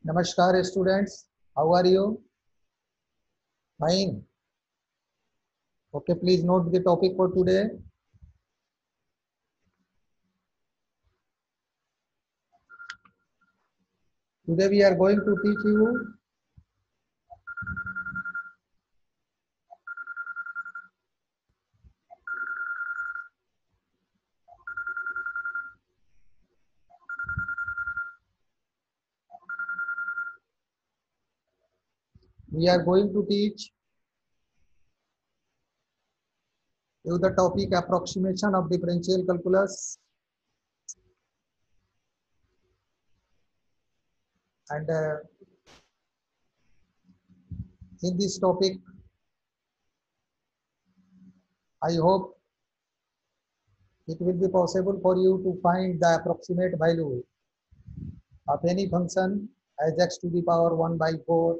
Namaskar students, how are you? Fine. Okay, please note the topic for today. Today we are going to teach you the topic approximation of differential calculus, and in this topic I hope it will be possible for you to find the approximate value of any function as x to the power 1 by 4,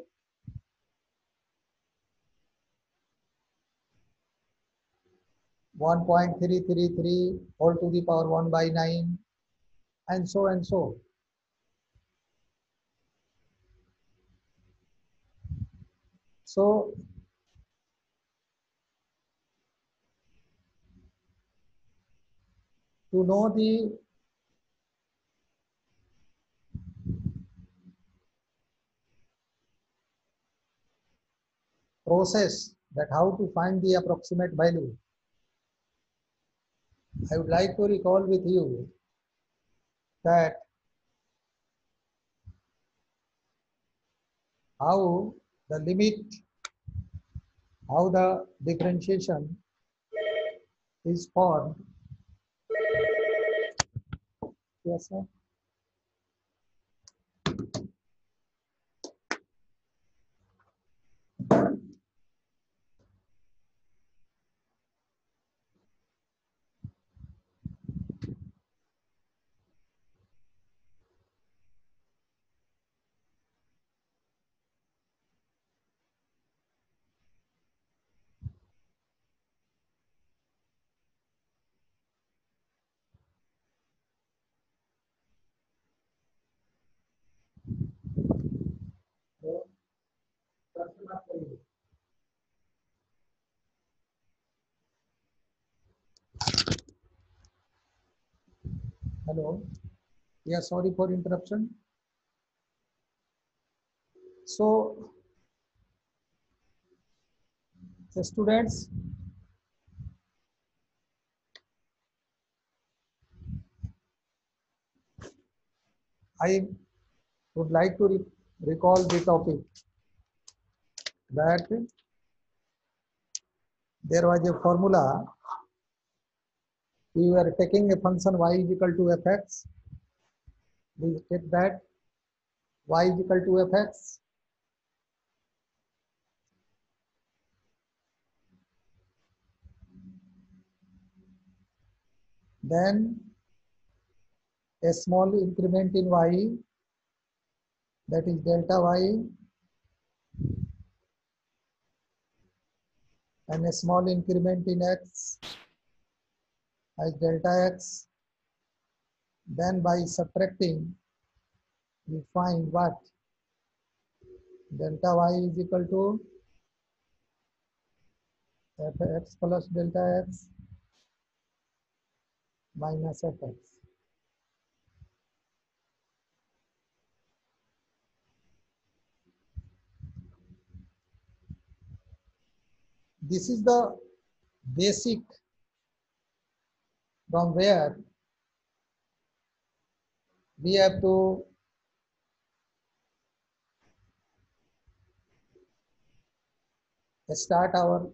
1.333 all to the power 1 by 9, and so and so. So to know the process that how to find the approximate value, I would like to recall with you that how the limit, how the differentiation is formed. Yes, sir. Hello. Yeah, sorry for interruption. So, the students, I would like to recall the topic that there was a formula. We were taking a function y is equal to fx. We take that y is equal to fx. Then a small increment in y, that is delta y, and a small increment in x as delta x. Then by subtracting, we find what? Delta y is equal to fx plus delta x minus fx. This is the basic from where we have to start our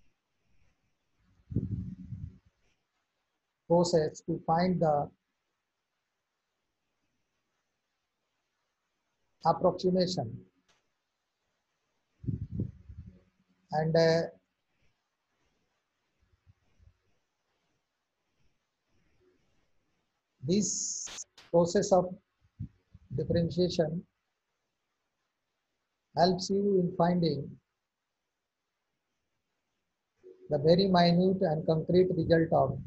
process to find the approximation. And this process of differentiation helps you in finding the very minute and concrete result of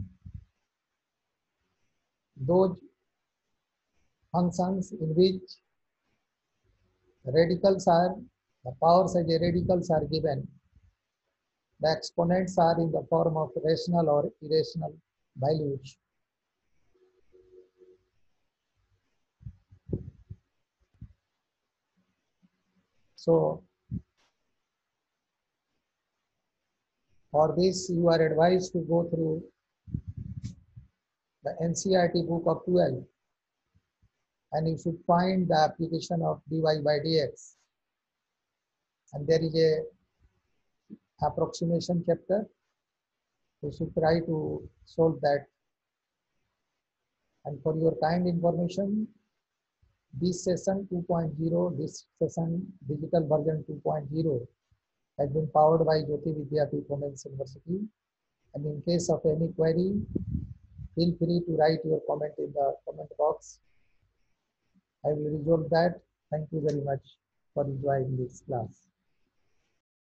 those functions in which Radicals are, the powers as a radicals are given. The exponents are in the form of rational or irrational values. So for this, you are advised to go through the NCERT book of 12, and you should find the application of dy by dx. And there is a approximation chapter. You should try to solve that. And for your kind information, this session 2.0, this session digital version 2.0 has been powered by Jyoti Vidyapeeth Women's University. And in case of any query, feel free to write your comment in the comment box. I will resolve that. Thank you very much for enjoying this class.